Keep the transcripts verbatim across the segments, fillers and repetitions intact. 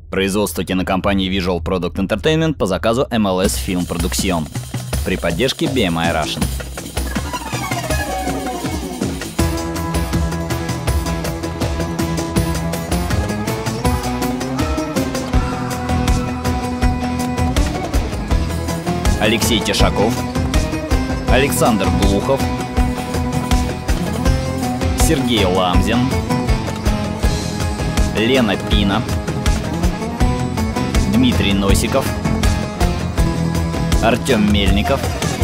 Производство кинокомпании Visual Product Entertainment по заказу эм эл эс Film Production при поддержке би эм ай Russian. Алексей Тишаков, Александр Глухов, Сергей Ламзин, Лена Пина, Дмитрий Носиков, Артем Мельников,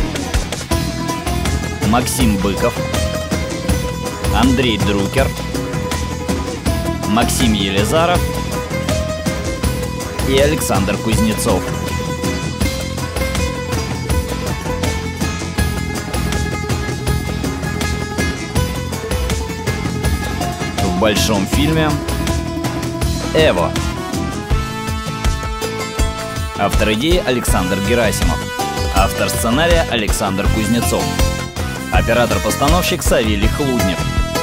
Максим Быков, Андрей Друкер, Максим Елизаров и Александр Кузнецов. В большом фильме «Эво». Автор идеи Александр Герасимов. Автор сценария Александр Кузнецов. Оператор-постановщик Савелий Хлуднев.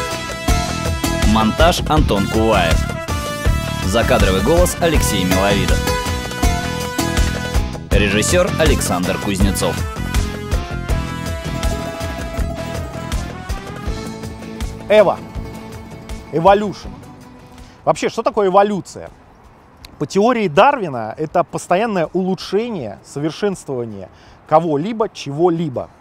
Монтаж Антон Куваев. Закадровый голос Алексей Миловидов. Режиссер Александр Кузнецов. Эво. Evolution. Вообще, что такое эволюция? По теории Дарвина, это постоянное улучшение, совершенствование кого-либо, чего-либо.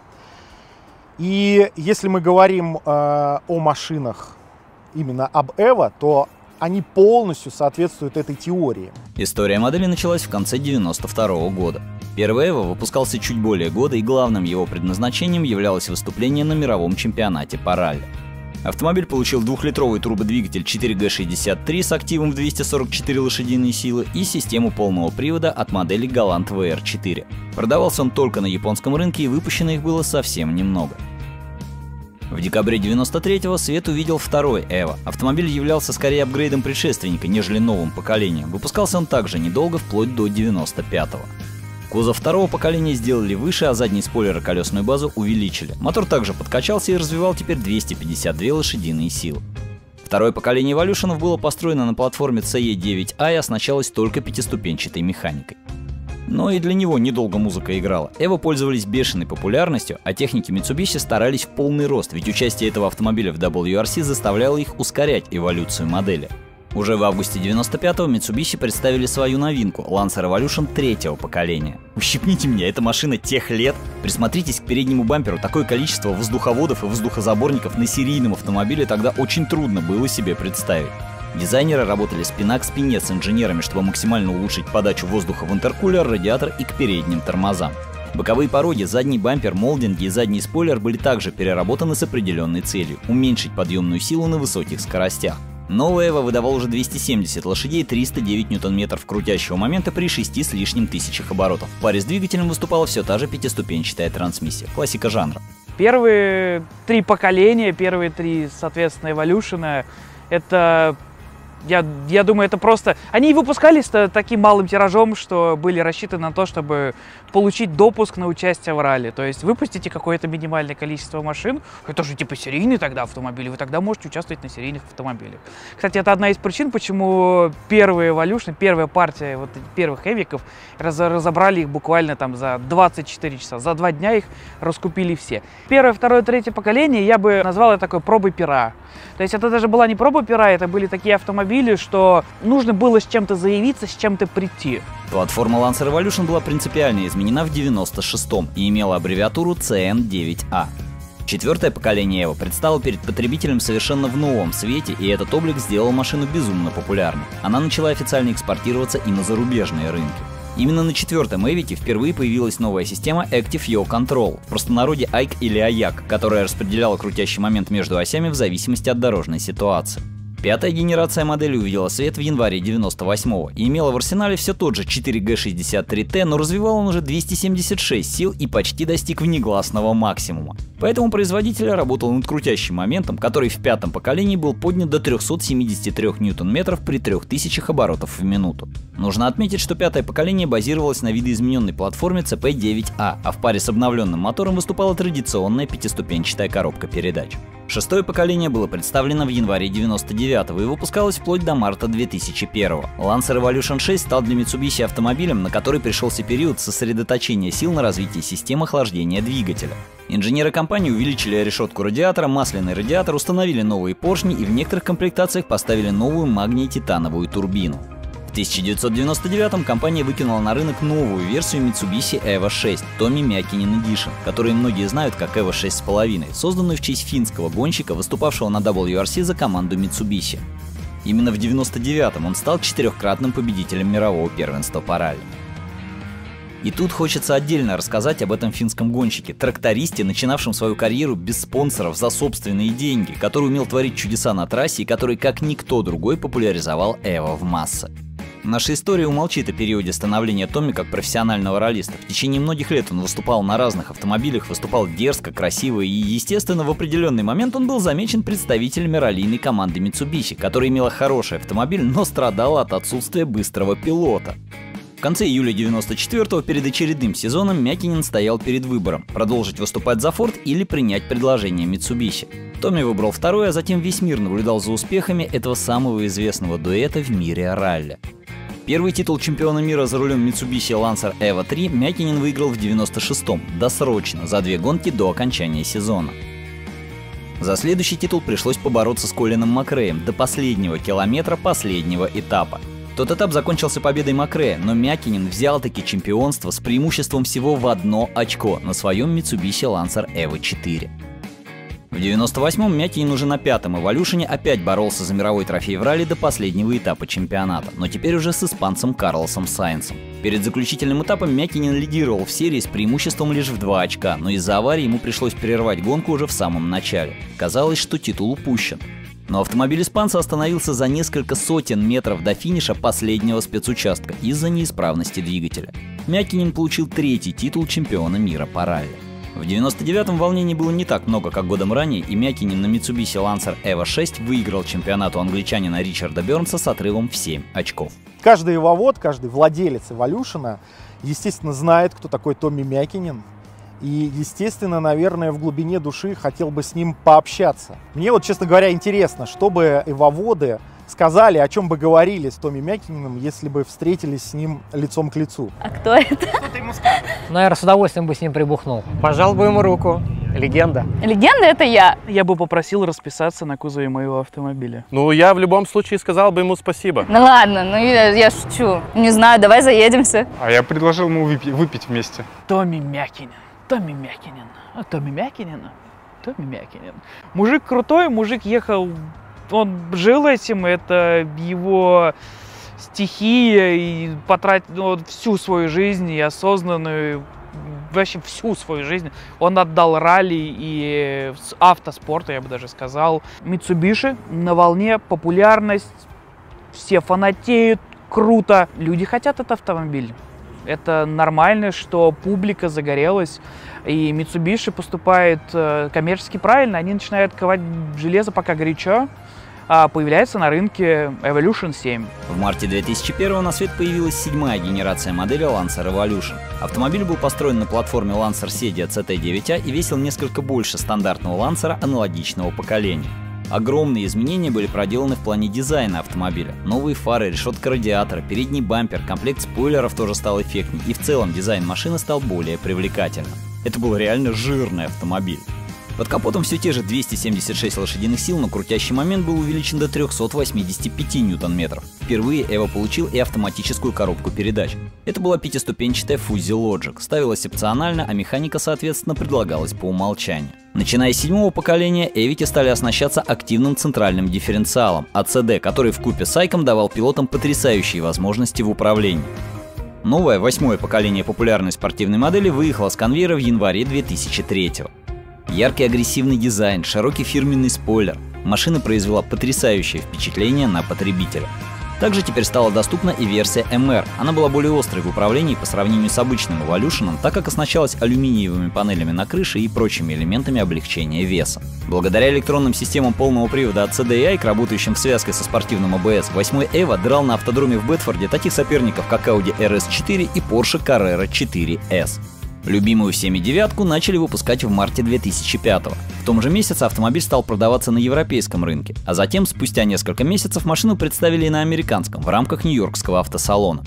И если мы говорим э, о машинах именно об Эво, то они полностью соответствуют этой теории. История модели началась в конце девяносто второго года. Первый Эво выпускался чуть более года, и главным его предназначением являлось выступление на мировом чемпионате по ралли. Автомобиль получил двухлитровый турбодвигатель четыре джи шестьдесят три с активом в двести сорок четыре лошадиные силы и систему полного привода от модели Galant ви ар четыре. Продавался он только на японском рынке, и выпущено их было совсем немного. В декабре девяносто третьего свет увидел второй Эво. Автомобиль являлся скорее апгрейдом предшественника, нежели новым поколением. Выпускался он также недолго, вплоть до девяносто пятого. Кузов второго поколения сделали выше, а задний спойлер и колесную базу увеличили. Мотор также подкачался и развивал теперь двести пятьдесят две лошадиные силы. Второе поколение Evolution было построено на платформе си и девять а и оснащалось только пятиступенчатой механикой. Но и для него недолго музыка играла. Эво пользовались бешеной популярностью, а техники Mitsubishi старались в полный рост, ведь участие этого автомобиля в дабл ю ар си заставляло их ускорять эволюцию модели. Уже в августе девяносто пятого Mitsubishi представили свою новинку Lancer Evolution третьего поколения. Ущипните меня, это машина тех лет. Присмотритесь к переднему бамперу, такое количество воздуховодов и воздухозаборников на серийном автомобиле тогда очень трудно было себе представить. Дизайнеры работали спина к спине с инженерами, чтобы максимально улучшить подачу воздуха в интеркулер, радиатор и к передним тормозам. Боковые пороги, задний бампер, молдинги и задний спойлер были также переработаны с определенной целью – уменьшить подъемную силу на высоких скоростях. Новый Эво выдавал уже двести семьдесят лошадей и триста девять ньютон-метров крутящего момента при шести с лишним тысячах оборотов. В паре с двигателем выступала все та же пятиступенчатая трансмиссия. Классика жанра. Первые три поколения, первые три, соответственно, Evolution, это... Я, я думаю, это просто... Они выпускались таким малым тиражом, что были рассчитаны на то, чтобы получить допуск на участие в ралли. То есть выпустите какое-то минимальное количество машин. Это же типа серийный тогда автомобиль, вы тогда можете участвовать на серийных автомобилях. Кстати, это одна из причин, почему первые Evolution, первая партия вот первых эвиков, раз, разобрали их буквально там за двадцать четыре часа. За два дня их раскупили все. Первое, второе, третье поколение я бы назвал это такой пробой пера. То есть это даже была не проба пера, это были такие автомобили, что нужно было с чем-то заявиться, с чем-то прийти. Платформа Lancer Evolution была принципиально изменена в девяносто шестом и имела аббревиатуру си эн девять а. Четвертое поколение Эво предстало перед потребителем совершенно в новом свете, и этот облик сделал машину безумно популярной. Она начала официально экспортироваться и на зарубежные рынки. Именно на четвертом Эвике впервые появилась новая система Active Yaw Control, в простонародье эй си си или АЯК, которая распределяла крутящий момент между осями в зависимости от дорожной ситуации. Пятая генерация модели увидела свет в январе девяносто восьмого и имела в арсенале все тот же четыре джи шестьдесят три тэ, но развивал он уже двести семьдесят шесть сил и почти достиг внегласного максимума. Поэтому производитель работал над крутящим моментом, который в пятом поколении был поднят до трёхсот семидесяти трёх ньютон-метров при трёх тысячах оборотов в минуту. Нужно отметить, что пятое поколение базировалось на видоизмененной платформе цэ пэ девять а, а в паре с обновленным мотором выступала традиционная пятиступенчатая коробка передач. Шестое поколение было представлено в январе девяносто девятого и выпускалось вплоть до марта две тысячи первого. Lancer Evolution шесть стал для Mitsubishi автомобилем, на который пришелся период сосредоточения сил на развитии систем охлаждения двигателя. Инженеры компании увеличили решетку радиатора, масляный радиатор, установили новые поршни и в некоторых комплектациях поставили новую магний-титановую турбину. В тысяча девятьсот девяносто девятом компания выкинула на рынок новую версию Mitsubishi Evo шесть Tommi Mäkinen Edition, которую многие знают как Evo шесть с половиной, созданную в честь финского гонщика, выступавшего на дабл ю ар си за команду Mitsubishi. Именно в девяносто девятом он стал четырехкратным победителем мирового первенства по ралли. И тут хочется отдельно рассказать об этом финском гонщике, трактористе, начинавшем свою карьеру без спонсоров за собственные деньги, который умел творить чудеса на трассе и который, как никто другой, популяризовал Evo в массы. Наша история умолчит о периоде становления Томми как профессионального раллиста. В течение многих лет он выступал на разных автомобилях, выступал дерзко, красиво и, естественно, в определенный момент он был замечен представителями раллийной команды Mitsubishi, которая имела хороший автомобиль, но страдала от отсутствия быстрого пилота. В конце июля девяносто четвёртого перед очередным сезоном Mäkinen стоял перед выбором – продолжить выступать за Ford или принять предложение Mitsubishi. Томми выбрал второе, а затем весь мир наблюдал за успехами этого самого известного дуэта в мире ралли. Первый титул чемпиона мира за рулем Mitsubishi Lancer Evo три Mäkinen выиграл в девяносто шестом, досрочно, за две гонки до окончания сезона. За следующий титул пришлось побороться с Колином Макреем до последнего километра последнего этапа. Тот этап закончился победой Макрея, но Mäkinen взял-таки чемпионство с преимуществом всего в одно очко на своем Mitsubishi Lancer Evo четыре. В девяносто восьмом Mäkinen уже на пятом Evolution опять боролся за мировой трофей в ралли до последнего этапа чемпионата, но теперь уже с испанцем Карлосом Сайнсом. Перед заключительным этапом Mäkinen лидировал в серии с преимуществом лишь в два очка, но из-за аварии ему пришлось прервать гонку уже в самом начале. Казалось, что титул упущен. Но автомобиль испанца остановился за несколько сотен метров до финиша последнего спецучастка из-за неисправности двигателя. Mäkinen получил третий титул чемпиона мира по ралли. В девяносто девятом волнений было не так много, как годом ранее, и Mäkinen на Mitsubishi Lancer Evo шесть выиграл чемпионат у англичанина Ричарда Бернса с отрывом в семь очков. Каждый эвовод, каждый владелец Evolution, естественно, знает, кто такой Tommi Mäkinen. И, естественно, наверное, в глубине души хотел бы с ним пообщаться. Мне вот, честно говоря, интересно, что бы эвоводы сказали, о чем бы говорили с Tommi Mäkinen, если бы встретились с ним лицом к лицу. А кто это? Что ты ему скажешь? Наверное, с удовольствием бы с ним прибухнул. Пожал бы ему руку. Легенда. Легенда — это я. Я бы попросил расписаться на кузове моего автомобиля. Ну, я в любом случае сказал бы ему спасибо. Ну ладно, ну я, я шучу. Не знаю, давай заедемся. А я предложил ему выпить, выпить вместе. Tommi Mäkinen, Tommi Mäkinen, а Tommi Mäkinen, Tommi Mäkinen. Мужик крутой, мужик ехал, он жил этим, это его стихия, и потратил ну, всю свою жизнь, и осознанную, вообще всю свою жизнь он отдал ралли и автоспорту, я бы даже сказал. Mitsubishi на волне, популярность, все фанатеют, круто. Люди хотят этот автомобиль. Это нормально, что публика загорелась, и Mitsubishi поступает коммерчески правильно. Они начинают ковать железо пока горячо. Появляется на рынке Evolution семь. В марте две тысячи первого на свет появилась седьмая генерация модели Lancer Evolution. Автомобиль был построен на платформе Lancer Sedia си ти девять а и весил несколько больше стандартного Lancer аналогичного поколения. Огромные изменения были проделаны в плане дизайна автомобиля. Новые фары, решетка радиатора, передний бампер, комплект спойлеров тоже стал эффектнее, и в целом дизайн машины стал более привлекательным. Это был реально жирный автомобиль. Под капотом все те же двести семьдесят шесть лошадиных сил, но крутящий момент был увеличен до трёхсот восьмидесяти пяти ньютон-метров. Впервые Evo получил и автоматическую коробку передач. Это была пятиступенчатая Fuzzy Logic, ставилась опционально, а механика, соответственно, предлагалась по умолчанию. Начиная с седьмого поколения, Эвики стали оснащаться активным центральным дифференциалом эй си ди, который вкупе с Айком давал пилотам потрясающие возможности в управлении. Новое, восьмое поколение популярной спортивной модели выехало с конвейера в январе две тысячи третьего. Яркий агрессивный дизайн, широкий фирменный спойлер. Машина произвела потрясающее впечатление на потребителя. Также теперь стала доступна и версия эм эр. Она была более острой в управлении по сравнению с обычным Evolution, так как оснащалась алюминиевыми панелями на крыше и прочими элементами облегчения веса. Благодаря электронным системам полного привода эй си ди и Айк, работающим в связке со спортивным эй би эс, восьмой Evo драл на автодроме в Бетфорде таких соперников, как Audi эр эс четыре и Porsche Carrera четыре эс. Любимую всеми девятку начали выпускать в марте две тысячи пятого. В том же месяце автомобиль стал продаваться на европейском рынке, а затем, спустя несколько месяцев, машину представили и на американском в рамках Нью-Йоркского автосалона.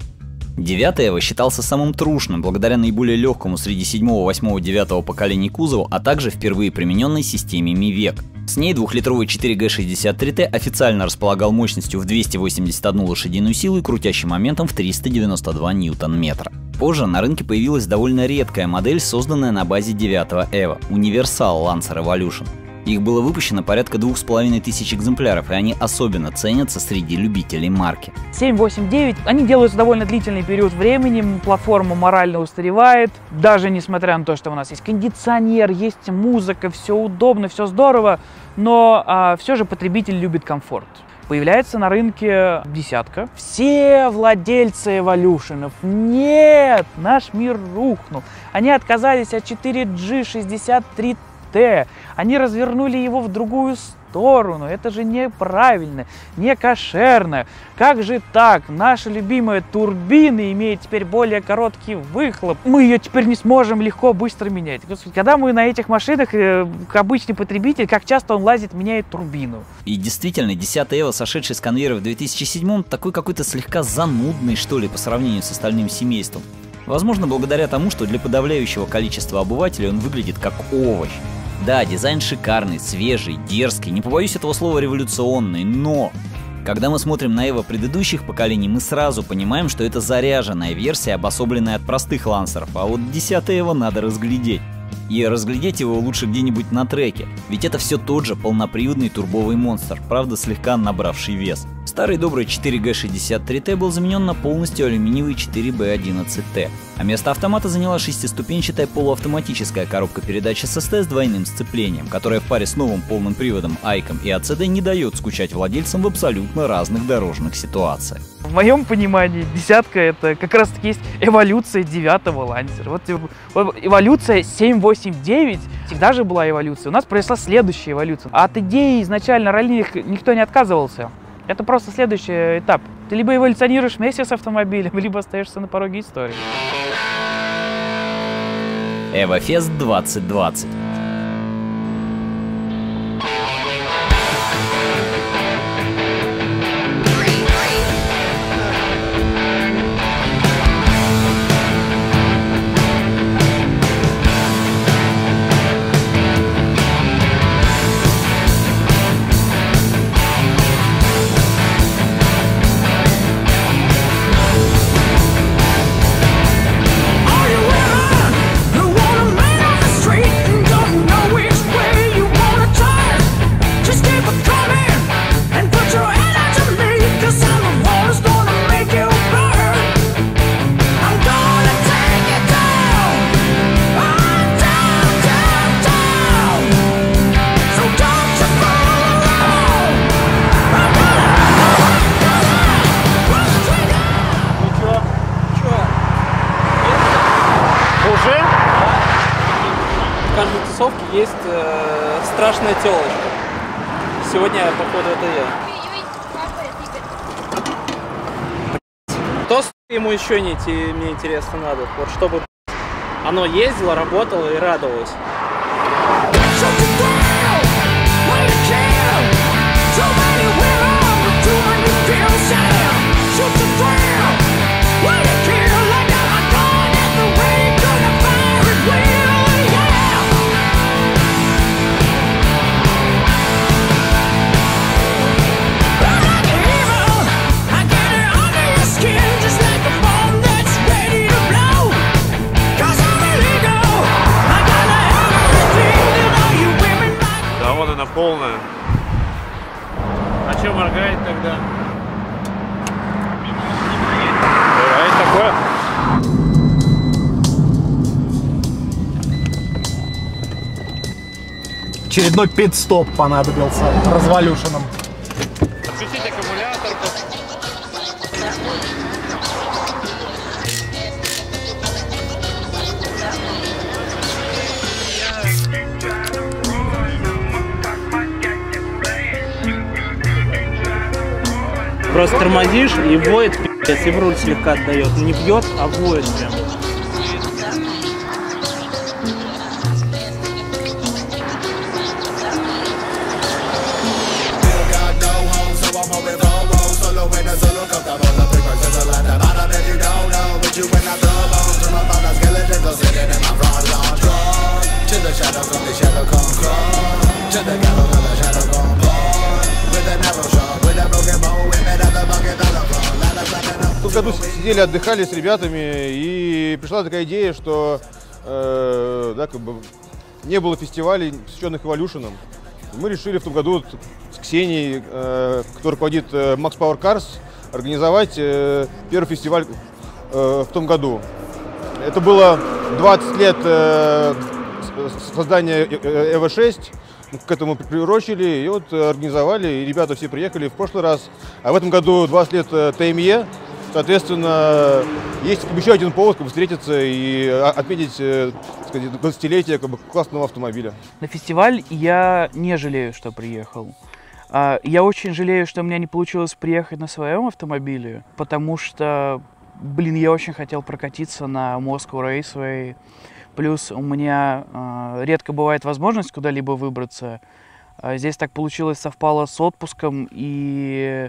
девятый Эво считался самым трушным благодаря наиболее легкому среди седьмого, восьмого, девятого поколений кузову, а также впервые примененной системе Мивек. С ней двухлитровый четыре джи шестьдесят три тэ официально располагал мощностью в двести восемьдесят одну лошадиную силу и крутящим моментом в триста девяносто два ньютон-метра. Позже на рынке появилась довольно редкая модель, созданная на базе девятого Эво – Universal Lancer Evolution. Их было выпущено порядка двух с половиной тысяч экземпляров, и они особенно ценятся среди любителей марки. семь, восемь, девять, они делаются довольно длительный период времени, платформа морально устаревает, даже несмотря на то, что у нас есть кондиционер, есть музыка, все удобно, все здорово, но а, все же потребитель любит комфорт. Появляется на рынке десятка. Все владельцы Эволюшенов, нет, наш мир рухнул. Они отказались от четыре джи шестьдесят три тэ, они развернули его в другую сторону. Это же неправильно, не кошерно. Как же так? Наша любимая турбина имеет теперь более короткий выхлоп. Мы ее теперь не сможем легко, быстро менять. Когда мы на этих машинах, обычный потребитель, как часто он лазит, меняет турбину. И действительно, десятый Эво, сошедший с конвейера в две тысячи седьмом, такой какой-то слегка занудный, что ли, по сравнению с остальным семейством. Возможно, благодаря тому, что для подавляющего количества обывателей он выглядит как овощ. Да, дизайн шикарный, свежий, дерзкий, не побоюсь этого слова, революционный, но когда мы смотрим на Эво предыдущих поколений, мы сразу понимаем, что это заряженная версия, обособленная от простых лансеров, а вот десятый Эво надо разглядеть. И разглядеть его лучше где-нибудь на треке, ведь это все тот же полноприводный турбовый монстр, правда слегка набравший вес. Старый добрый четыре джи шестьдесят три тэ был заменен на полностью алюминиевый четыре бэ одиннадцать тэ, а место автомата заняла шестиступенчатая полуавтоматическая коробка передач эс эс тэ с двойным сцеплением, которая в паре с новым полным приводом Айком и а цэ дэ не дает скучать владельцам в абсолютно разных дорожных ситуациях. В моем понимании десятка это как раз таки есть эволюция девятого лансера. Вот эволюция семь, восемь, девять всегда же была эволюция. У нас произошла следующая эволюция. А от идеи изначально раллиных никто не отказывался. Это просто следующий этап. Ты либо эволюционируешь вместе с автомобилем, либо остаешься на пороге истории. Эвофест двадцать двадцать. В каждой тусовке есть э, страшная телочка. Сегодня, походу, это я. Что ему еще не мне интересно надо? Вот чтобы оно ездило, работало и радовалось. Она полная. А что моргает тогда? Бывает такое. Очередной пит-стоп понадобился развалюшенным. Отключить аккумулятор. Просто тормозишь и воет, пи***ц, и в руль слегка отдает. Не бьет, а воет прям. В том году сидели, отдыхали с ребятами, и пришла такая идея, что э, да, как бы не было фестивалей, посвященных Evolution. Мы решили в том году вот с Ксенией, э, кто руководит э, Max Power Cars, организовать э, первый фестиваль э, в том году. Это было двадцать лет э, создания Эво шесть. К этому приурочили и вот организовали, и ребята все приехали в прошлый раз. А в этом году двадцать лет тэ эм е. Соответственно, есть еще один повод как бы встретиться и отметить двадцатилетие как бы классного автомобиля. На фестиваль я не жалею, что приехал. Я очень жалею, что у меня не получилось приехать на своем автомобиле, потому что, блин, я очень хотел прокатиться на Moscow Raceway. Плюс у меня э, редко бывает возможность куда-либо выбраться. А здесь так получилось, совпало с отпуском, и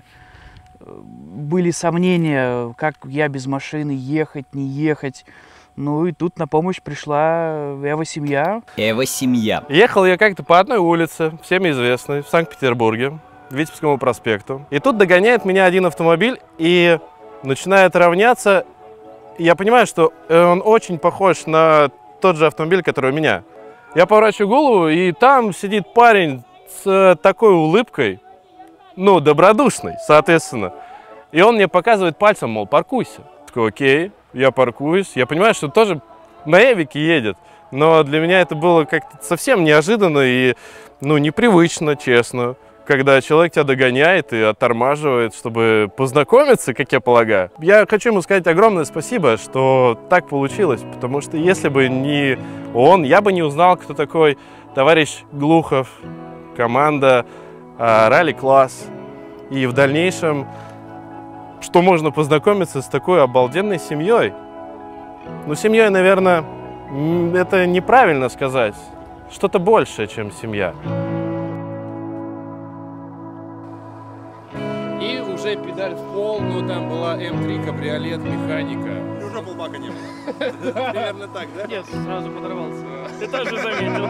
были сомнения, как я без машины ехать, не ехать. Ну и тут на помощь пришла Эво-семья. Эво-семья. Ехал я как-то по одной улице, всем известной, в Санкт-Петербурге, Витебскому проспекту. И тут догоняет меня один автомобиль и начинает равняться. Я понимаю, что он очень похож на тот же автомобиль, который у меня. Я поворачиваю голову, и там сидит парень с такой улыбкой, ну, добродушной, соответственно. И он мне показывает пальцем, мол, паркуйся. Я такой, окей, я паркуюсь. Я понимаю, что тоже на Эвике едет, но для меня это было как-то совсем неожиданно и, ну, непривычно, честно. Когда человек тебя догоняет и оттормаживает, чтобы познакомиться, как я полагаю. Я хочу ему сказать огромное спасибо, что так получилось, потому что если бы не он, я бы не узнал, кто такой товарищ Глухов, команда Ралли-класс. И в дальнейшем, что можно познакомиться с такой обалденной семьей. Ну, семьей, наверное, это неправильно сказать. Что-то большее, чем семья. И уже педаль в пол, но там была эм три кабриолет, механика. И уже полбака не было. Примерно так, да? Нет, сразу подорвался. Ты тоже заметил.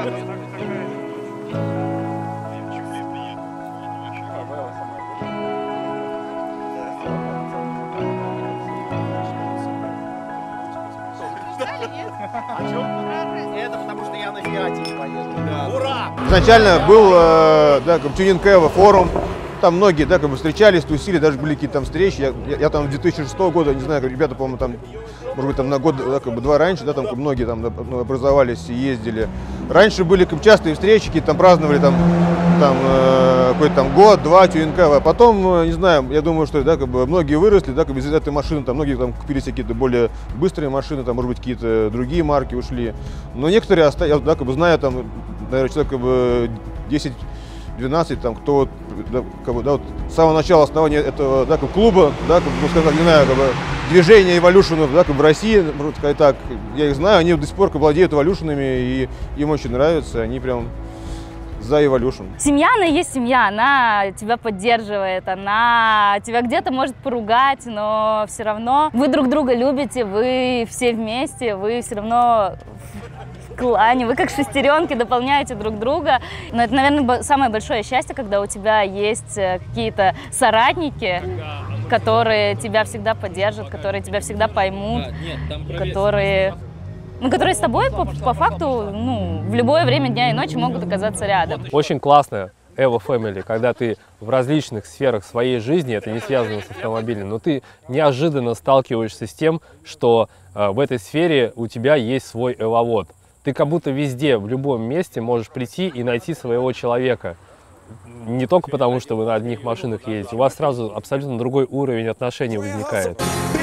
Это потому что я на Фиате не поеду. Ура! Изначально был э, да, как тюнинг Эво форум. Там многие, да, как бы встречались, тусили, даже были какие-то там встречи. Я, я, я там с две тысячи шестого года, не знаю, как ребята, по-моему, там, может быть, там на год, да, как бы два раньше, да, там как многие там ну, образовались и ездили. Раньше были как, частые встречи, какие-то там праздновали там, там э, какой-то там год, два тюнинг Эво. А потом, э, не знаю, я думаю, что да, как бы многие выросли, да, как бы из этой машины, там многие там купили какие-то более быстрые машины, там, может быть, какие-то другие марки ушли. Но некоторые остались, да, как бы зная там, наверное, человек как бы десять-двенадцать, там, кто да, как бы, да, вот, с самого начала основания этого да, как клуба, да, как, ну, скажем, не знаю, как бы, движения Evolution да, как в России, можно сказать так, я их знаю, они до сих пор как, владеют Evolution'ами, и им очень нравится, они прям за Evolution. Семья, она и есть семья, она тебя поддерживает, она тебя где-то может поругать, но все равно вы друг друга любите, вы все вместе, вы все равно в клане, вы как шестеренки дополняете друг друга. Но это, наверное, самое большое счастье, когда у тебя есть какие-то соратники, которые тебя всегда поддержат, которые тебя всегда поймут, которые... Ну, которые с тобой по, по факту ну, в любое время дня и ночи могут оказаться рядом. Очень классно Evo Family, когда ты в различных сферах своей жизни, это не связано с автомобилем, но ты неожиданно сталкиваешься с тем, что э, в этой сфере у тебя есть свой эвовод. Ты как будто везде, в любом месте можешь прийти и найти своего человека. Не только потому, что вы на одних машинах едете, у вас сразу абсолютно другой уровень отношений возникает.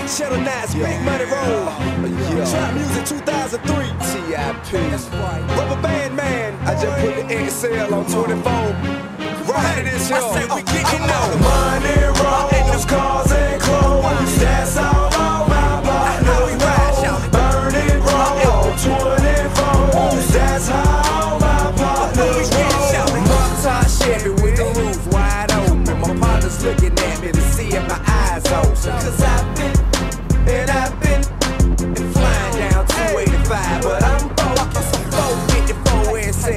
Looking at me to see if my eyes open. Cause I've been, and I've been, and flying down two eighty-five. But I'm broke, so four fifty-four and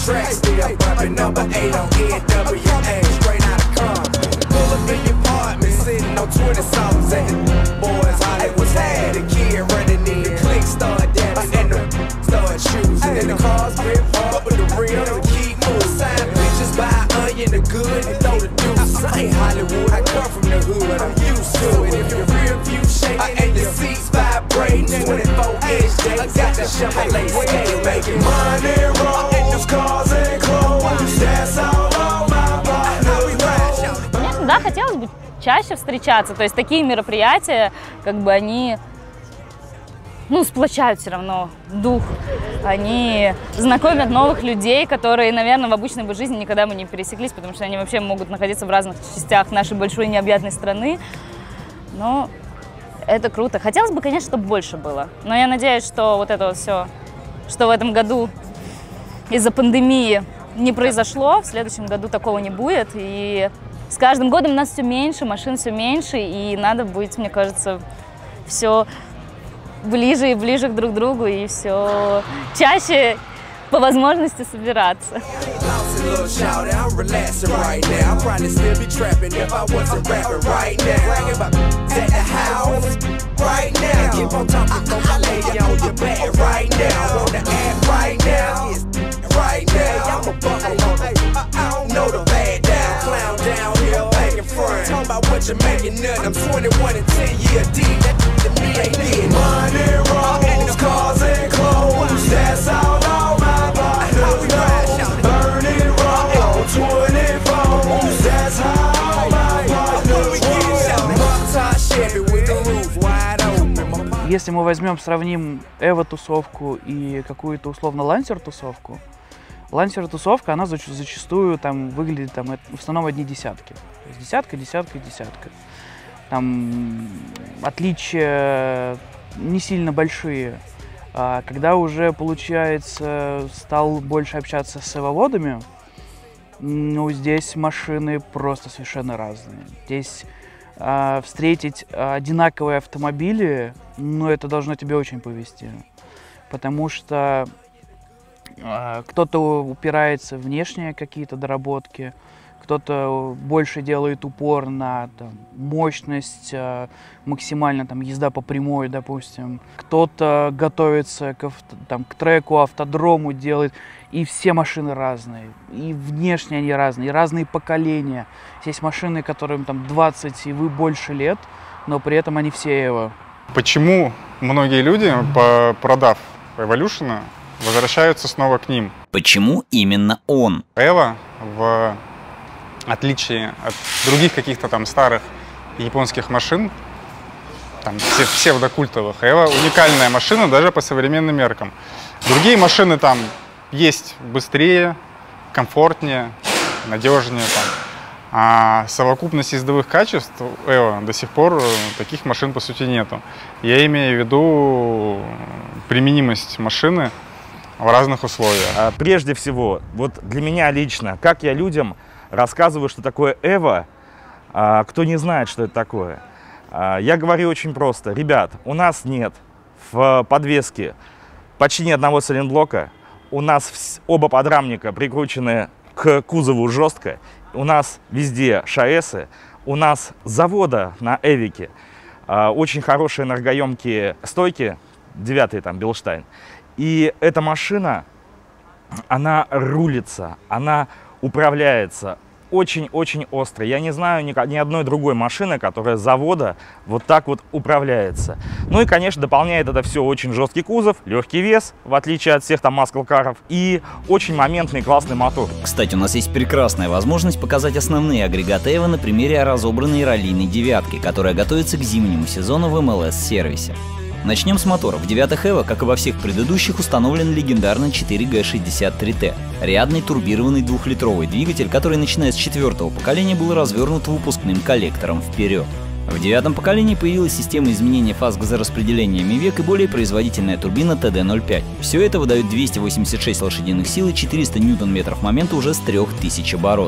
track, still bumping number eight on N W A, straight out of Compton. Pull up in your apartment, sitting on twenty songs at the boys, Hollywood's had the kid running in, the click start dancing, and the start choosing, and the cars grip up with the rims and keep moving. Sign pictures, buy onion, the good, and throw the deuce. I ain't Hollywood, I come from the hood, I'm used to it. If your rear view shaking and your seats vibrating, twenty-four inch days, got the Chevrolet scale, making money rolls, cars and clothes. That's all on my partners know. Да, хотелось бы чаще встречаться, то есть такие мероприятия, как бы они, ну, сплочают все равно дух, они знакомят новых людей, которые, наверное, в обычной бы жизни никогда бы не пересеклись, потому что они вообще могут находиться в разных частях нашей большой необъятной страны, но это круто. Хотелось бы, конечно, чтобы больше было, но я надеюсь, что вот это вот все, что в этом году из-за пандемии не произошло, в следующем году такого не будет, и с каждым годом у нас все меньше, машин все меньше, и надо быть, мне кажется, все ближе и ближе друг к другу, и все чаще по возможности собираться. Если мы возьмем, сравним Эво-тусовку и какую-то условно лансер-тусовку, лансер-тусовка, она зачастую там выглядит там, в основном одни десятки. То есть десятка, десятка, десятка. Там отличия не сильно большие. А когда уже, получается, стал больше общаться с эвоводами, ну, здесь машины просто совершенно разные. Здесь а, встретить одинаковые автомобили, ну, это должно тебе очень повезти. Потому что а, кто-то упирается в внешние какие-то доработки, кто-то больше делает упор на там, мощность, максимально там, езда по прямой, допустим. Кто-то готовится к, авто, там, к треку, автодрому делает. И все машины разные. И внешне они разные, и разные поколения. Есть машины, которым там двадцать и вы больше лет, но при этом они все Эво. Почему многие люди, продав Evolution, возвращаются снова к ним? Почему именно он? Эво в отличие от других каких-то там старых японских машин, там псевдокультовых, Эво уникальная машина даже по современным меркам. Другие машины там есть быстрее, комфортнее, надежнее. Там. А совокупность ездовых качеств Эво до сих пор таких машин по сути нету. Я имею в виду применимость машины в разных условиях. Прежде всего, вот для меня лично, как я людям рассказываю, что такое Эво, кто не знает, что это такое. Я говорю очень просто. Ребят, у нас нет в подвеске почти ни одного сайлентблока. У нас оба подрамника прикручены к кузову жестко. У нас везде ШАЭСы. У нас с завода на Эвике очень хорошие энергоемкие стойки, девятый там Билштайн. И эта машина, она рулится, она управляется очень-очень остро. Я не знаю ни, ни одной другой машины, которая с завода вот так вот управляется. Ну и, конечно, дополняет это все очень жесткий кузов, легкий вес, в отличие от всех там маскл-каров, и очень моментный классный мотор. Кстати, у нас есть прекрасная возможность показать основные агрегаты Эво на примере разобранной раллийной девятки, которая готовится к зимнему сезону в эм эл эс-сервисе. Начнем с мотора. В девятых Эво, как и во всех предыдущих, установлен легендарный четыре джи шестьдесят три тэ. Рядный турбированный двухлитровый двигатель, который, начиная с четвертого поколения, был развернут выпускным коллектором вперед. В девятом поколении появилась система изменения фаз газораспределения Мивек и более производительная турбина тэ дэ ноль пять. Все это выдает двести восемьдесят шесть лошадиных сил и четыреста ньютон-метров момента уже с трёх тысяч оборотов.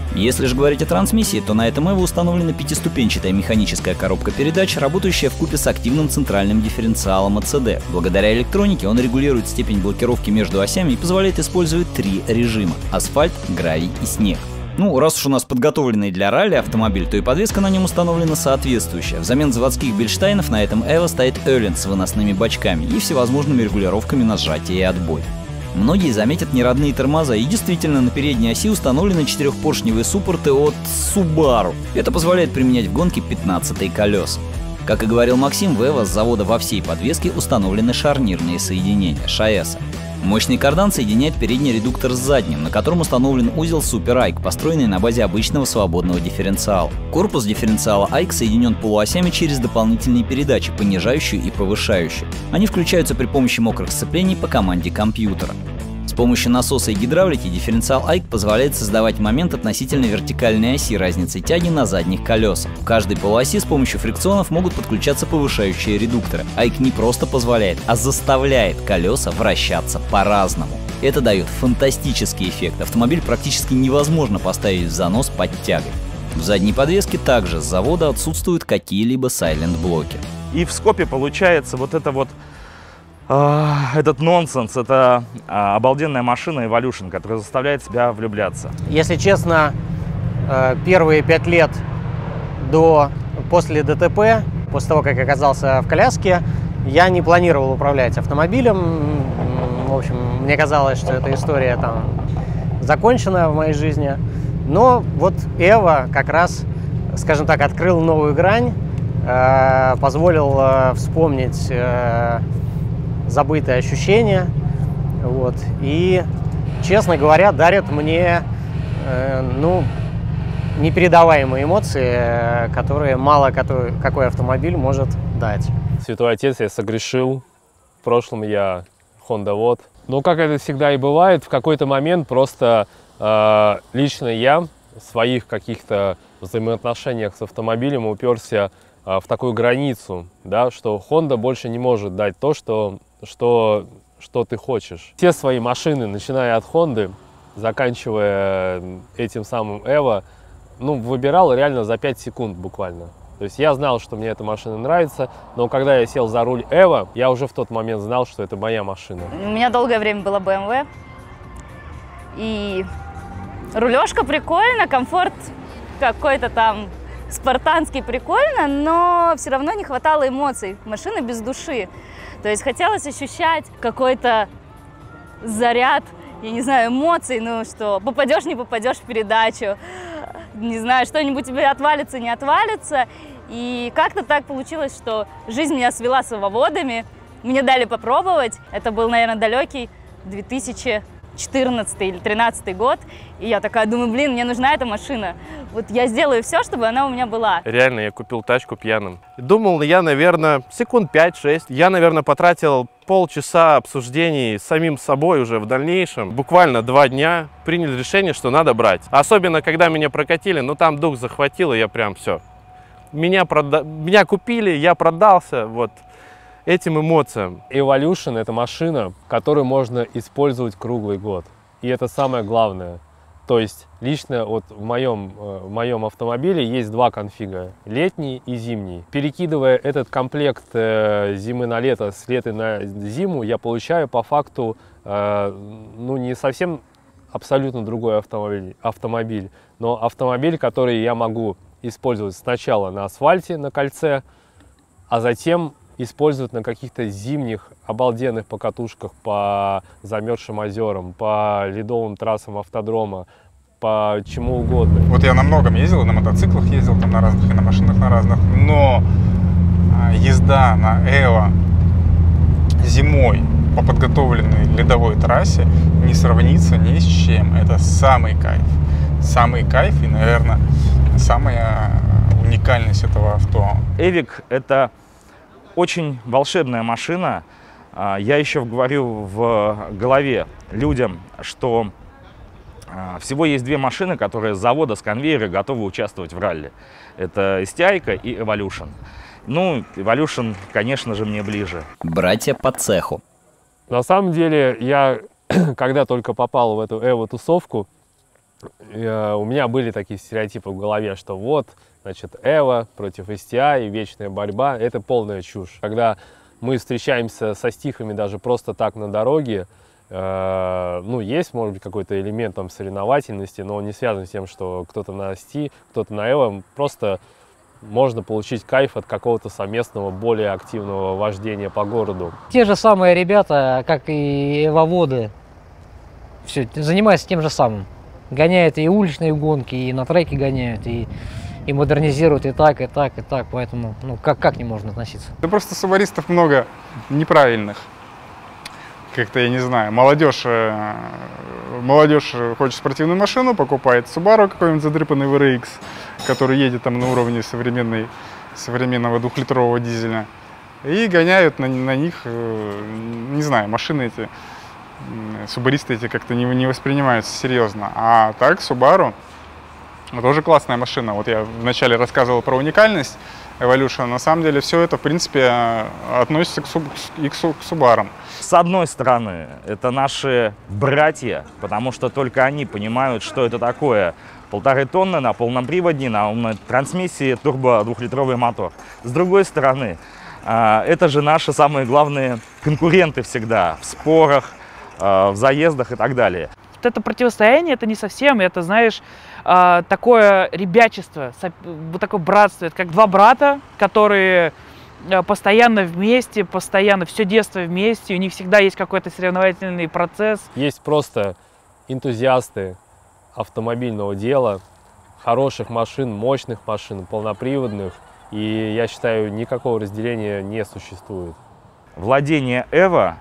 Если же говорить о трансмиссии, то на этом Эво установлена пятиступенчатая механическая коробка передач, работающая вкупе с активным центральным дифференциалом эй си ди. Благодаря электронике он регулирует степень блокировки между осями и позволяет использовать три режима – асфальт, гравий и снег. Ну, раз уж у нас подготовленный для ралли автомобиль, то и подвеска на нем установлена соответствующая. Взамен заводских Бельштайнов на этом Эво стоит Öhlins с выносными бачками и всевозможными регулировками на сжатие и отбой. Многие заметят неродные тормоза, и действительно на передней оси установлены четырехпоршневые суппорты от Subaru. Это позволяет применять в гонке пятнадцатые колеса. Как и говорил Максим, в Эво с завода во всей подвеске установлены шарнирные соединения – ШАЭСы. Мощный кардан соединяет передний редуктор с задним, на котором установлен узел Super Ike, построенный на базе обычного свободного дифференциала. Корпус дифференциала Ike соединен полуосями через дополнительные передачи, понижающую и повышающую. Они включаются при помощи мокрых сцеплений по команде компьютера. С помощью насоса и гидравлики дифференциал Ike позволяет создавать момент относительно вертикальной оси разницей тяги на задних колесах. В каждой полуоси с помощью фрикционов могут подключаться повышающие редукторы. Ike не просто позволяет, а заставляет колеса вращаться по-разному. Это дает фантастический эффект. Автомобиль практически невозможно поставить в занос под тягой. В задней подвеске также с завода отсутствуют какие-либо сайлент-блоки. И в скопе получается вот это вот этот нонсенс, это а, обалденная машина Evolution, которая заставляет себя влюбляться. Если честно, первые пять лет до, после ДТП, после того, как оказался в коляске, я не планировал управлять автомобилем. В общем, мне казалось, что эта история там закончена в моей жизни. Но вот Эво как раз, скажем так, открыл новую грань, позволил вспомнить забытые ощущения, вот, и, честно говоря, дарят мне, э, ну, непередаваемые эмоции, которые мало какой, какой автомобиль может дать. Святой Отец, я согрешил, в прошлом я хондовод. Но, как это всегда и бывает, в какой-то момент просто э, лично я в своих каких-то взаимоотношениях с автомобилем уперся э, в такую границу, да, что Honda больше не может дать то, что Что, что ты хочешь. Все свои машины, начиная от Honda, заканчивая этим самым Эво, ну, выбирал реально за пять секунд буквально. То есть я знал, что мне эта машина нравится, но когда я сел за руль Эво, я уже в тот момент знал, что это моя машина. У меня долгое время была бэ эм вэ, и рулежка прикольно, комфорт какой-то там спартанский прикольно, но все равно не хватало эмоций. Машина без души. То есть хотелось ощущать какой-то заряд, я не знаю, эмоций, ну что, попадешь, не попадешь в передачу, не знаю, что-нибудь тебе отвалится, не отвалится. И как-то так получилось, что жизнь меня свела с ововодами, мне дали попробовать. Это был, наверное, далекий две тысячи четырнадцатый или тринадцатый год, и я такая думаю, блин, мне нужна эта машина. Вот я сделаю все, чтобы она у меня была. Реально, я купил тачку пьяным. Думал я, наверное, секунд пять-шесть. Я, наверное, потратил полчаса обсуждений с самим собой уже в дальнейшем. Буквально два дня приняли решение, что надо брать. Особенно, когда меня прокатили, ну там дух захватило, я прям все. Меня, прода... меня купили, я продался, вот. Этим эмоциям. Evolution — это машина, которую можно использовать круглый год. И это самое главное. То есть лично вот в моем, в моем автомобиле есть два конфига. Летний и зимний. Перекидывая этот комплект э, зимы на лето с лета на зиму, я получаю по факту э, ну, не совсем абсолютно другой автомобиль, автомобиль, но автомобиль, который я могу использовать сначала на асфальте, на кольце, а затем использовать на каких-то зимних обалденных покатушках по замерзшим озерам, по ледовым трассам автодрома, по чему угодно. Вот я на многом ездил, на мотоциклах ездил, там на разных, и на машинах на разных, но езда на Эво зимой по подготовленной ледовой трассе не сравнится ни с чем. Это самый кайф. Самый кайф и, наверное, самая уникальность этого авто. Эвик — это очень волшебная машина. Я еще говорю в голове людям, что всего есть две машины, которые с завода, с конвейера готовы участвовать в ралли. Это эс ти ай и Evolution. Ну, Evolution, конечно же, мне ближе. Братья по цеху. На самом деле, я, когда только попал в эту Эво-тусовку, э, у меня были такие стереотипы в голове, что вот, значит, Эва против эс ти ай, вечная борьба. Это полная чушь. Когда мы встречаемся со стихами даже просто так на дороге, э, ну, есть, может быть, какой-то элемент там соревновательности, но он не связан с тем, что кто-то на эс ти, кто-то на Эва. Просто можно получить кайф от какого-то совместного, более активного вождения по городу. Те же самые ребята, как и эвоводы, все, занимаются тем же самым. Гоняют и уличные гонки, и на треке гоняют, и, и модернизируют и так, и так, и так. Поэтому, ну, как, как не можно относиться? Да просто субаристов много неправильных. Как-то, я не знаю, молодежь, молодежь хочет спортивную машину, покупает Subaru какой-нибудь задрыпанный ви ар икс, который едет там на уровне современной, современного двухлитрового дизеля. И гоняют на, на них, не знаю, машины эти, субаристы эти как-то не, не воспринимаются серьезно. А так, Subaru тоже классная машина. Вот я вначале рассказывал про уникальность Evolution. На самом деле все это, в принципе, относится к, суб, и к, к Subaru. С одной стороны, это наши братья, потому что только они понимают, что это такое. Полторы тонны на полном приводе, на умной трансмиссии, турбо-двухлитровый мотор. С другой стороны, это же наши самые главные конкуренты всегда в спорах, в заездах и так далее. Вот это противостояние, это не совсем, это, знаешь, такое ребячество, вот такое братство. Это как два брата, которые постоянно вместе, постоянно все детство вместе, у них всегда есть какой-то соревновательный процесс. Есть просто энтузиасты автомобильного дела, хороших машин, мощных машин, полноприводных, и я считаю, никакого разделения не существует. Владение Эва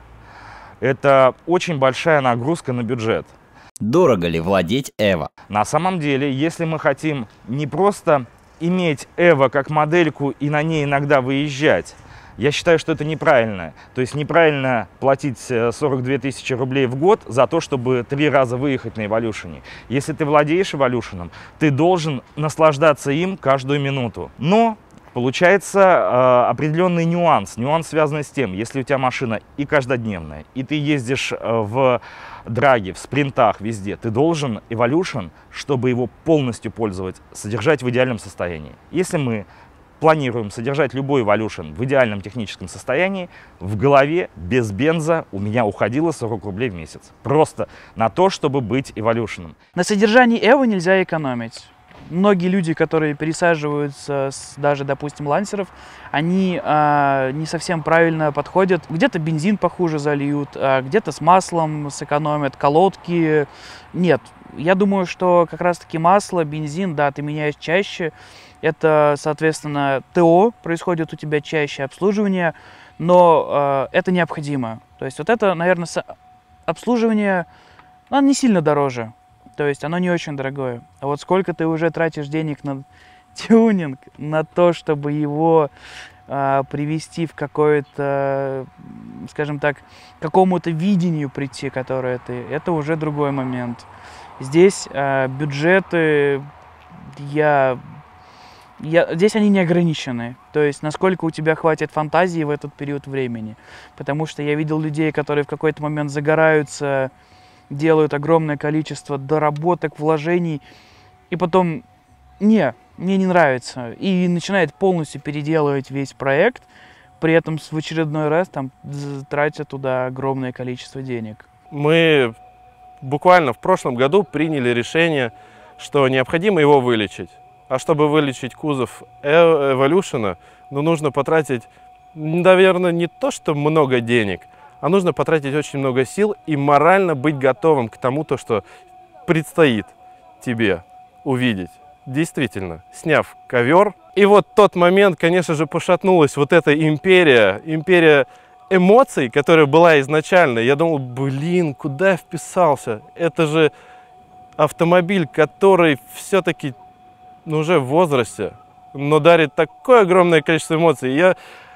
– это очень большая нагрузка на бюджет. Дорого ли владеть Эва? На самом деле, если мы хотим не просто иметь Эва как модельку и на ней иногда выезжать, я считаю, что это неправильно. То есть неправильно платить сорок две тысячи рублей в год за то, чтобы три раза выехать на Evolution. Если ты владеешь Evolution, ты должен наслаждаться им каждую минуту. Но получается э, определенный нюанс. Нюанс связан с тем, если у тебя машина и каждодневная, и ты ездишь э, в драге, в спринтах, везде, ты должен Evolution, чтобы его полностью пользовать, содержать в идеальном состоянии. Если мы планируем содержать любой Evolution в идеальном техническом состоянии, в голове без бенза у меня уходило сорок рублей в месяц. Просто на то, чтобы быть Evolution. На содержании Эва нельзя экономить. Многие люди, которые пересаживаются с даже, допустим, лансеров, они э, не совсем правильно подходят. Где-то бензин похуже зальют, а где-то с маслом сэкономят, колодки. Нет, я думаю, что как раз-таки масло, бензин, да, ты меняешь чаще. Это, соответственно, ТО происходит у тебя чаще, обслуживание, но э, это необходимо. То есть вот это, наверное, обслуживание, оно не сильно дороже. То есть оно не очень дорогое. А вот сколько ты уже тратишь денег на тюнинг, на то, чтобы его э, привести в какое-то, скажем так, какому-то видению прийти, которое ты, это уже другой момент. Здесь э, бюджеты, я, я, здесь они не ограничены. То есть насколько у тебя хватит фантазии в этот период времени. Потому что я видел людей, которые в какой-то момент загораются, делают огромное количество доработок, вложений, и потом, не, мне не нравится, и начинает полностью переделывать весь проект, при этом в очередной раз там тратя туда огромное количество денег. Мы буквально в прошлом году приняли решение, что необходимо его вылечить. А чтобы вылечить кузов Evolution, ну, нужно потратить, наверное, не то что много денег, а нужно потратить очень много сил и морально быть готовым к тому, то, что предстоит тебе увидеть. Действительно, сняв ковер. И вот тот момент, конечно же, пошатнулась вот эта империя, империя эмоций, которая была изначально. Я думал, блин, куда я вписался? Это же автомобиль, который все-таки, ну, уже в возрасте, но дарит такое огромное количество эмоций. Я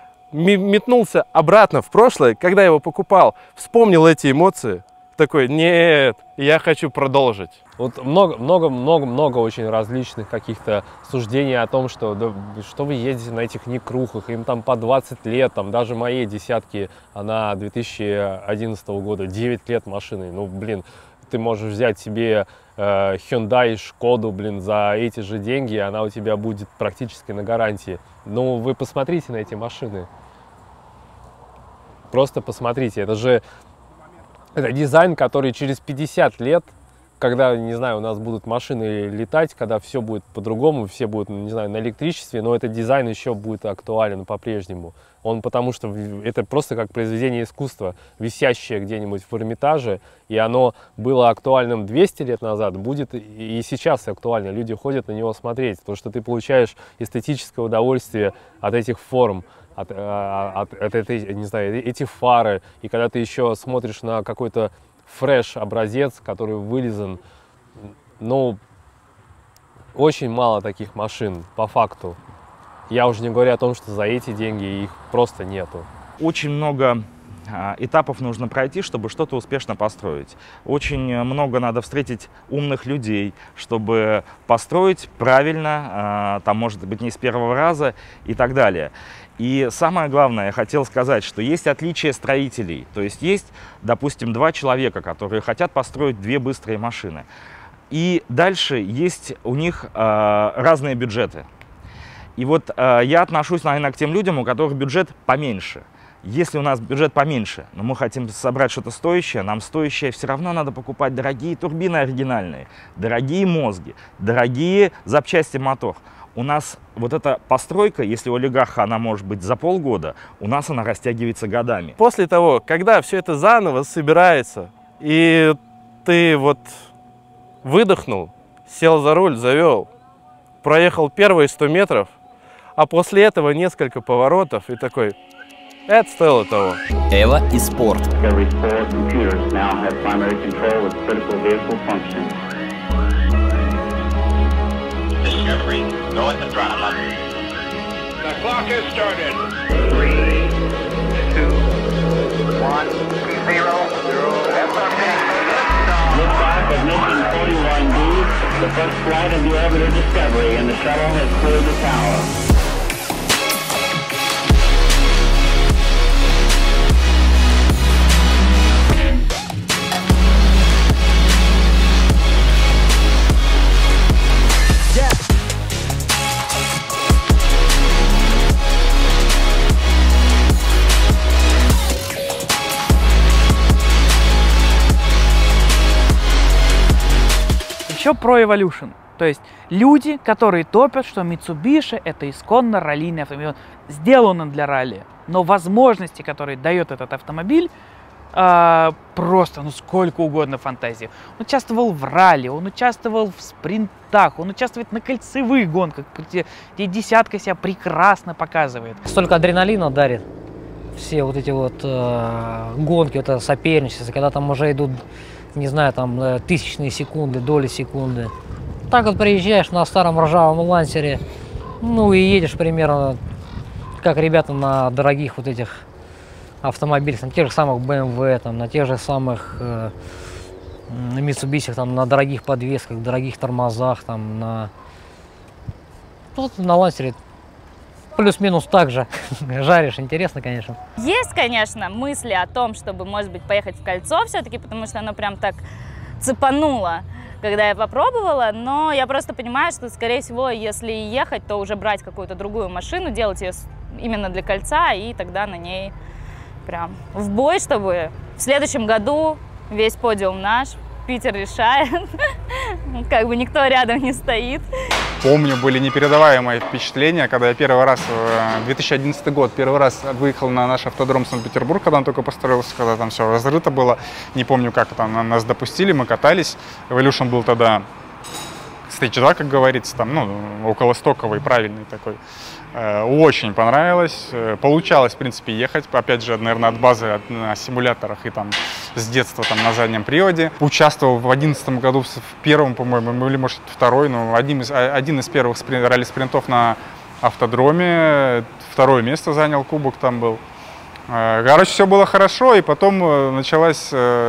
метнулся обратно в прошлое, когда я его покупал, вспомнил эти эмоции, такой, нет, я хочу продолжить. Вот много-много-много-много очень различных каких-то суждений о том, что, да, что вы ездите на этих некрухах, им там по двадцать лет, там даже моей десятки, она две тысячи одиннадцатого года, девять лет машины, ну, блин, ты можешь взять себе э, Hyundai, Шкоду, блин, за эти же деньги, она у тебя будет практически на гарантии. Ну, вы посмотрите на эти машины. Просто посмотрите. Это же это дизайн, который через пятьдесят лет, когда, не знаю, у нас будут машины летать, когда все будет по-другому, все будут, не знаю, на электричестве, но этот дизайн еще будет актуален по-прежнему. Он потому что это просто как произведение искусства, висящее где-нибудь в Эрмитаже, и оно было актуальным двести лет назад, будет и сейчас актуально. Люди ходят на него смотреть, потому что ты получаешь эстетическое удовольствие от этих форм, от, от, от этой, не знаю, эти фары, и когда ты еще смотришь на какой-то фреш-образец, который вылизан, ну, очень мало таких машин, по факту. Я уже не говорю о том, что за эти деньги их просто нету. Очень много а, этапов нужно пройти, чтобы что-то успешно построить. Очень много надо встретить умных людей, чтобы построить правильно, а, там, может быть, не с первого раза и так далее. И самое главное, я хотел сказать, что есть отличие строителей. То есть есть, допустим, два человека, которые хотят построить две быстрые машины. И дальше есть у них э, разные бюджеты. И вот э, я отношусь, наверное, к тем людям, у которых бюджет поменьше. Если у нас бюджет поменьше, но мы хотим собрать что-то стоящее, нам стоящее все равно надо покупать дорогие турбины оригинальные, дорогие мозги, дорогие запчасти мотор. У нас вот эта постройка, если у олигарха она может быть за полгода, у нас она растягивается годами. После того, когда все это заново собирается, и ты вот выдохнул, сел за руль, завел, проехал первые сто метров, а после этого несколько поворотов, и такой, это стоило того. Эва и спорт. North and front of us. The clock has started. Three, two, one, zero, zero. Liftoff of mission forty-one D, the first flight of the orbiter Discovery, and the shuttle has cleared the tower. Еще про Evolution. То есть люди, которые топят, что Mitsubishi это исконно раллийный автомобиль. Сделан он для ралли. Но возможности, которые дает этот автомобиль, э, просто ну сколько угодно фантазии. Он участвовал в ралли, он участвовал в спринтах, он участвует на кольцевых гонках, где, где десятка себя прекрасно показывает. Столько адреналина дарит. Все вот эти вот э, гонки, вот это соперничество, когда там уже идут, не знаю, там тысячные секунды, доли секунды. Так вот приезжаешь на старом ржавом лансере, ну и едешь примерно как ребята на дорогих вот этих автомобилях, на тех же самых бэ эм вэ, там, на тех же самых э, Mitsubishi, там, на дорогих подвесках, дорогих тормозах, там, на, вот, на лансере. Плюс-минус так же жаришь, интересно, конечно. Есть, конечно, мысли о том, чтобы, может быть, поехать в кольцо все-таки, потому что оно прям так цепануло, когда я попробовала, но я просто понимаю, что, скорее всего, если ехать, то уже брать какую-то другую машину, делать ее именно для кольца, и тогда на ней прям в бой, чтобы в следующем году весь подиум наш, Питер решает, как бы никто рядом не стоит. Помню, были непередаваемые впечатления, когда я первый раз, две тысячи одиннадцатый год, первый раз выехал на наш автодром Санкт-Петербург, когда он только построился, когда там все разрыто было. Не помню, как там нас допустили, мы катались. Evolution был тогда стейдж два, как говорится, там, ну, околостоковый, правильный такой. Очень понравилось. Получалось, в принципе, ехать. Опять же, наверное, от базы, от, на симуляторах и там с детства там на заднем приводе. Участвовал в две тысячи одиннадцатом году в первом, по-моему, или, может, второй, но один из, один из первых сприн, ралли-спринтов на автодроме. Второе место занял, кубок там был. Короче, все было хорошо, и потом началась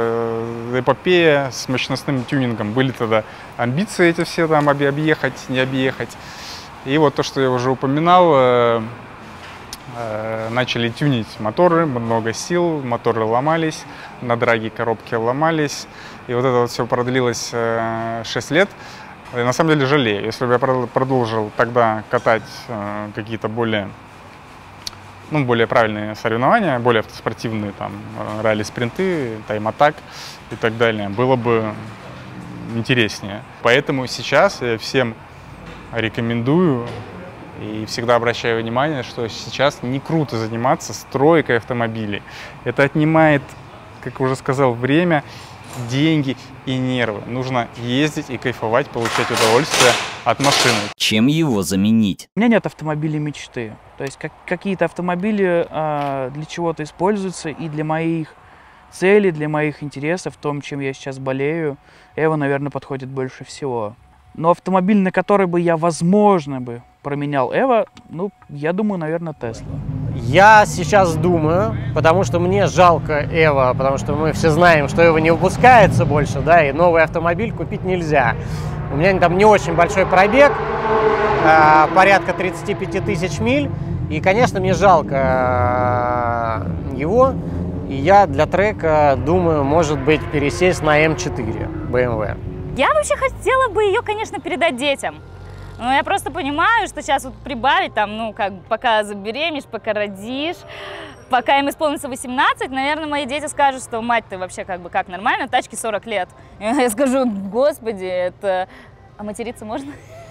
эпопея с мощностным тюнингом. Были тогда амбиции эти все там объехать, не объехать. И вот то, что я уже упоминал, э, начали тюнить моторы, много сил, моторы ломались, на драге коробки ломались. И вот это вот все продлилось э, шесть лет. И на самом деле жалею. Если бы я продолжил тогда катать э, какие-то более, ну, более правильные соревнования, более автоспортивные, там, ралли-спринты, тайм-атак и так далее, было бы интереснее. Поэтому сейчас я всем рекомендую и всегда обращаю внимание, что сейчас не круто заниматься стройкой автомобилей. Это отнимает, как уже сказал, время, деньги и нервы. Нужно ездить и кайфовать, получать удовольствие от машины. Чем его заменить? У меня нет автомобилей мечты. То есть как, какие-то автомобили э, для чего-то используются, и для моих целей, для моих интересов, в том, чем я сейчас болею, Эва, наверное, подходит больше всего. Но автомобиль, на который бы я, возможно, бы променял Эва, ну, я думаю, наверное, Тесла. Я сейчас думаю, потому что мне жалко Эва, потому что мы все знаем, что Эва не выпускается больше, да, и новый автомобиль купить нельзя. У меня там не очень большой пробег, э, порядка тридцати пяти тысяч миль, и, конечно, мне жалко э, его, и я для трека думаю, может быть, пересесть на эм четыре бэ эм вэ. Я вообще хотела бы ее, конечно, передать детям. Но я просто понимаю, что сейчас вот прибавить там, ну, как пока забеременеешь, пока родишь, пока им исполнится восемнадцать, наверное, мои дети скажут, что мать, ты вообще как бы как нормально, тачке сорок лет. И я скажу, господи, это... А материться можно?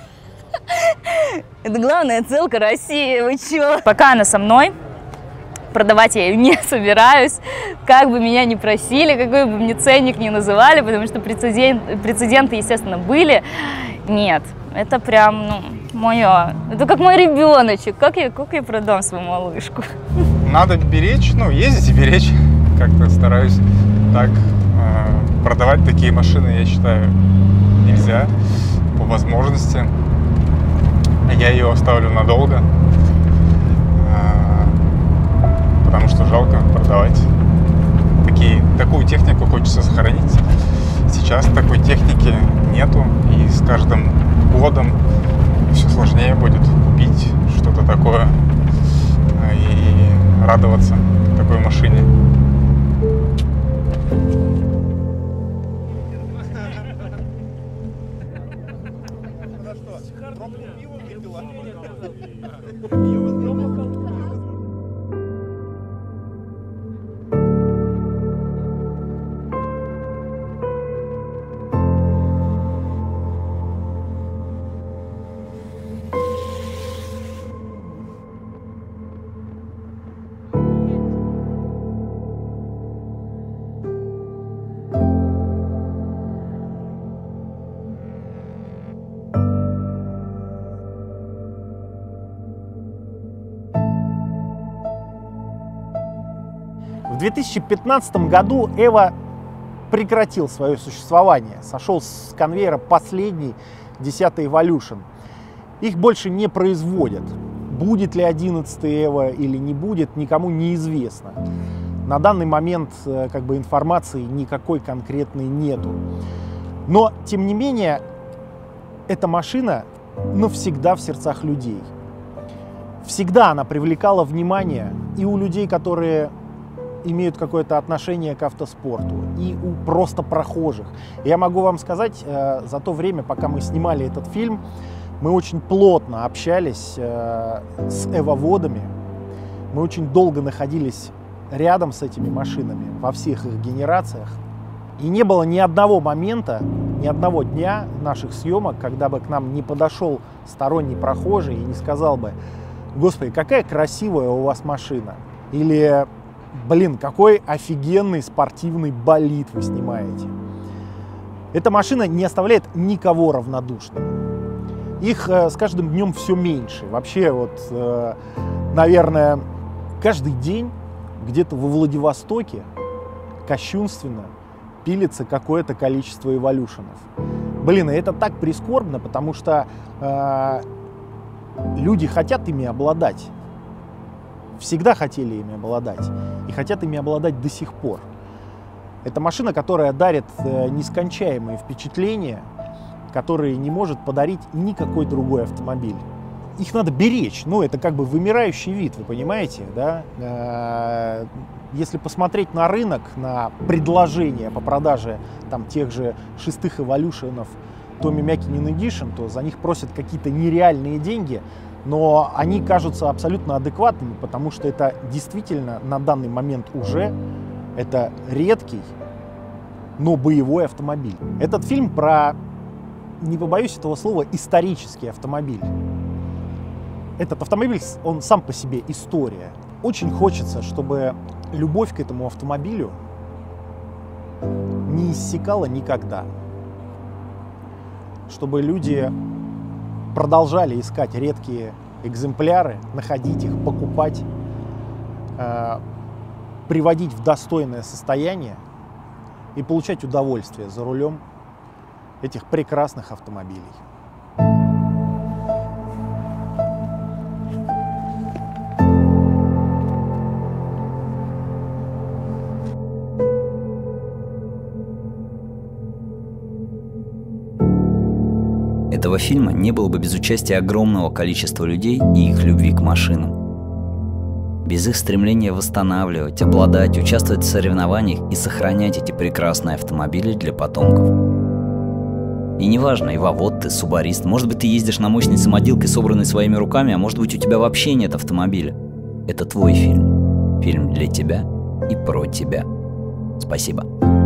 Это главная целка России, вы чё? Пока она со мной, продавать я ее не собираюсь, как бы меня ни просили, какой бы мне ценник ни называли, потому что прецедент, прецеденты, естественно, были. Нет, это прям, ну, мое. Это как мой ребеночек. Как я, как я продам свою малышку? Надо беречь, ну, ездить и беречь. Как-то стараюсь так. Э, продавать такие машины, я считаю, нельзя по возможности. Я ее оставлю надолго. Потому что жалко продавать. Такие, такую технику хочется сохранить. Сейчас такой техники нету, и с каждым годом все сложнее будет купить что-то такое и радоваться такой машине. В две тысячи пятнадцатом году Эва прекратил свое существование, сошел с конвейера последний десятый Evolution. Их больше не производят. Будет ли одиннадцатый Эва или не будет, никому неизвестно. На данный момент как бы информации никакой конкретной нету. Но, тем не менее, эта машина навсегда в сердцах людей. Всегда она привлекала внимание и у людей, которые имеют какое-то отношение к автоспорту, и у просто прохожих. Я могу вам сказать, за то время, пока мы снимали этот фильм, мы очень плотно общались с эвоводами, мы очень долго находились рядом с этими машинами во всех их генерациях, и не было ни одного момента, ни одного дня наших съемок, когда бы к нам не подошел сторонний прохожий и не сказал бы: «Господи, какая красивая у вас машина!» Или «Блин, какой офигенный спортивный болид вы снимаете!» Эта машина не оставляет никого равнодушным. Их э, с каждым днем все меньше. Вообще, вот, э, наверное, каждый день где-то во Владивостоке кощунственно пилится какое-то количество эволюшенов. Блин, и это так прискорбно, потому что э, люди хотят ими обладать. Всегда хотели ими обладать и хотят ими обладать до сих пор. Это машина, которая дарит нескончаемые впечатления, которые не может подарить никакой другой автомобиль. их надо беречь. Ну, это как бы вымирающий вид, вы понимаете, да? Если посмотреть на рынок, на предложения по продаже там тех же шестых эволюшенов Tommy Mäkinen Edition, то за них просят какие-то нереальные деньги, но они кажутся абсолютно адекватными, потому что это действительно на данный момент уже это редкий, но боевой автомобиль. Этот фильм про, не побоюсь этого слова, исторический автомобиль. Этот автомобиль, он сам по себе история. Очень хочется, чтобы любовь к этому автомобилю не иссякала никогда. Чтобы люди продолжали искать редкие экземпляры, находить их, покупать, э, приводить в достойное состояние и получать удовольствие за рулем этих прекрасных автомобилей. Этого фильма не было бы без участия огромного количества людей и их любви к машинам. Без их стремления восстанавливать, обладать, участвовать в соревнованиях и сохранять эти прекрасные автомобили для потомков. И неважно, эвовод ты, субарист, может быть, ты ездишь на мощной самоделке, собранной своими руками, а может быть, у тебя вообще нет автомобиля. Это твой фильм. Фильм для тебя и про тебя. Спасибо.